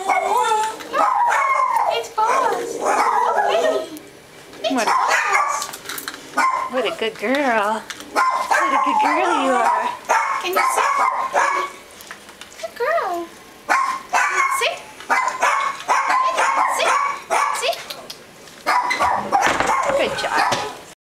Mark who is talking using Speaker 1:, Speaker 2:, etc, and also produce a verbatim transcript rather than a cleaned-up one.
Speaker 1: It's Buzz. Oh, hey.
Speaker 2: What a, what a good girl. What a good girl you are.
Speaker 1: Can you sit?